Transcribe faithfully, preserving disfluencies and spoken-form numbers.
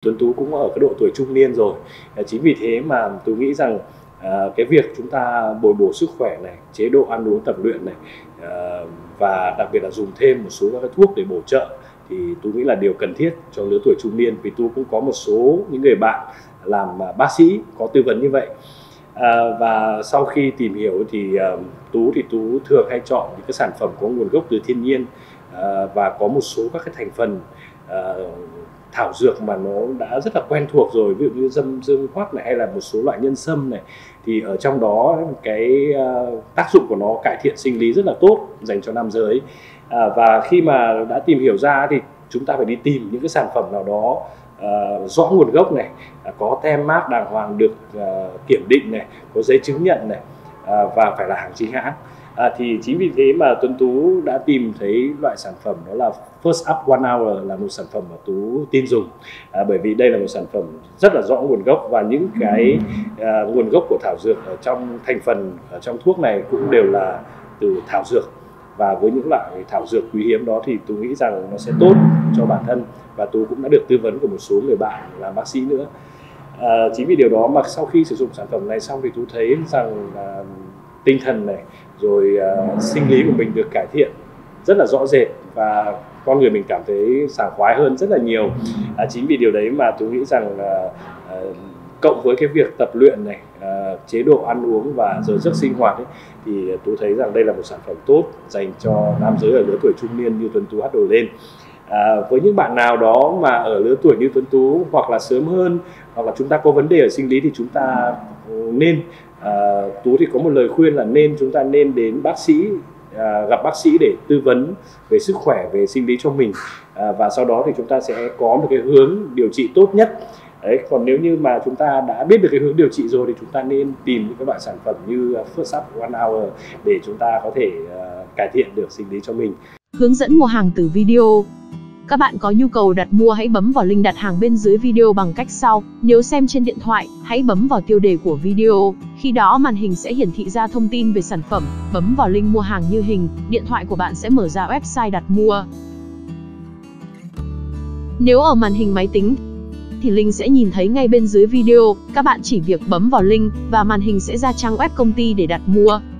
Tuấn Tú cũng ở cái độ tuổi trung niên rồi. Chính vì thế mà Tú nghĩ rằng à, cái việc chúng ta bồi bổ sức khỏe này, chế độ ăn uống tập luyện này à, và đặc biệt là dùng thêm một số các cái thuốc để bổ trợ thì Tú nghĩ là điều cần thiết cho lứa tuổi trung niên, vì Tú cũng có một số những người bạn làm bác sĩ có tư vấn như vậy. À, và sau khi tìm hiểu thì uh, Tú thì Tú thường hay chọn những cái sản phẩm có nguồn gốc từ thiên nhiên uh, và có một số các cái thành phần uh, thảo dược mà nó đã rất là quen thuộc rồi, ví dụ như dâm dương hoắc này hay là một số loại nhân sâm này, thì ở trong đó cái uh, tác dụng của nó cải thiện sinh lý rất là tốt dành cho nam giới. uh, và khi mà đã tìm hiểu ra thì chúng ta phải đi tìm những cái sản phẩm nào đó Uh, rõ nguồn gốc này, uh, có tem mác đàng hoàng, được uh, kiểm định này, có giấy chứng nhận này, uh, và phải là hàng chính hãng. Uh, thì chính vì thế mà Tuấn Tú đã tìm thấy loại sản phẩm đó là First Up One Hour là một sản phẩm mà Tú tin dùng, uh, bởi vì đây là một sản phẩm rất là rõ nguồn gốc, và những cái uh, nguồn gốc của thảo dược ở trong thành phần ở trong thuốc này cũng đều là từ thảo dược. Và với những loại thảo dược quý hiếm đó thì Tú nghĩ rằng nó sẽ tốt cho bản thân, và Tú cũng đã được tư vấn của một số người bạn làm bác sĩ nữa. À, chính vì điều đó mà sau khi sử dụng sản phẩm này xong thì Tú thấy rằng à, tinh thần này rồi à, sinh lý của mình được cải thiện rất là rõ rệt, và con người mình cảm thấy sảng khoái hơn rất là nhiều. À, chính vì điều đấy mà Tú nghĩ rằng à, à, cộng với cái việc tập luyện này, uh, chế độ ăn uống và giờ giấc sinh hoạt ấy, thì Tú thấy rằng đây là một sản phẩm tốt dành cho nam giới ở lứa tuổi trung niên như Tuấn Tú hát đổ lên. À, với những bạn nào đó mà ở lứa tuổi như Tuấn Tú hoặc là sớm hơn, hoặc là chúng ta có vấn đề ở sinh lý thì chúng ta nên uh, Tú thì có một lời khuyên là nên chúng ta nên đến bác sĩ, uh, gặp bác sĩ để tư vấn về sức khỏe, về sinh lý cho mình, uh, và sau đó thì chúng ta sẽ có một cái hướng điều trị tốt nhất. Đấy, còn nếu như mà chúng ta đã biết được cái hướng điều trị rồi thì chúng ta nên tìm những cái loại sản phẩm như First Up One Hour để chúng ta có thể uh, cải thiện được sinh lý cho mình. Hướng dẫn mua hàng từ video. Các bạn có nhu cầu đặt mua hãy bấm vào link đặt hàng bên dưới video bằng cách sau. Nếu xem trên điện thoại, hãy bấm vào tiêu đề của video. Khi đó màn hình sẽ hiển thị ra thông tin về sản phẩm. Bấm vào link mua hàng như hình, điện thoại của bạn sẽ mở ra website đặt mua. Nếu ở màn hình máy tính thì link sẽ nhìn thấy ngay bên dưới video. Các bạn chỉ việc bấm vào link và màn hình sẽ ra trang web công ty để đặt mua.